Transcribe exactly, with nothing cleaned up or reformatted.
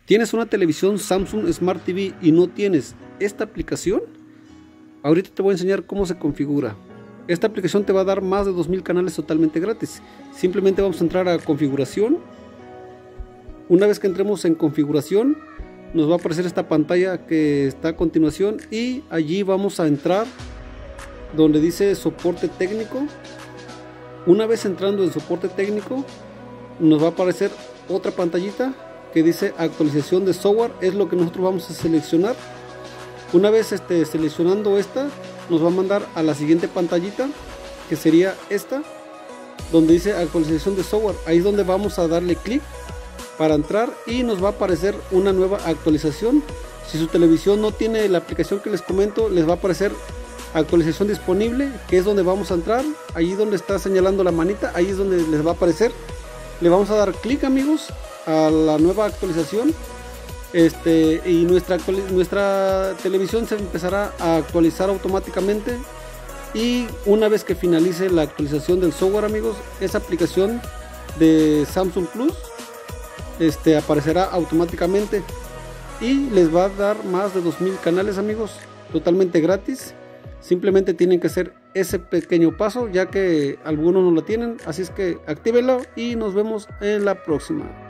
¿Tienes una televisión Samsung Smart T V y no tienes esta aplicación? Ahorita te voy a enseñar cómo se configura. Esta aplicación te va a dar más de dos mil canales totalmente gratis. Simplemente vamos a entrar a configuración. Una vez que entremos en configuración, nos va a aparecer esta pantalla que está a continuación y allí vamos a entrar donde dice soporte técnico. Una vez entrando en soporte técnico, nos va a aparecer otra pantallita que dice actualización de software. Es lo que nosotros vamos a seleccionar. Una vez este, seleccionando esta, nos va a mandar a la siguiente pantallita, que sería esta, donde dice actualización de software. Ahí es donde vamos a darle clic para entrar y nos va a aparecer una nueva actualización. Si su televisión no tiene la aplicación que les comento, les va a aparecer actualización disponible, que es donde vamos a entrar. Allí donde está señalando la manita, ahí es donde les va a aparecer. Le vamos a dar clic, amigos, a la nueva actualización. Este, y nuestra, nuestra televisión se empezará a actualizar automáticamente. Y una vez que finalice la actualización del software, amigos, esa aplicación de Samsung Plus este, aparecerá automáticamente y les va a dar más de dos mil canales, amigos, totalmente gratis. Simplemente tienen que hacer ese pequeño paso, ya que algunos no lo tienen. Así es que actívenlo y nos vemos en la próxima.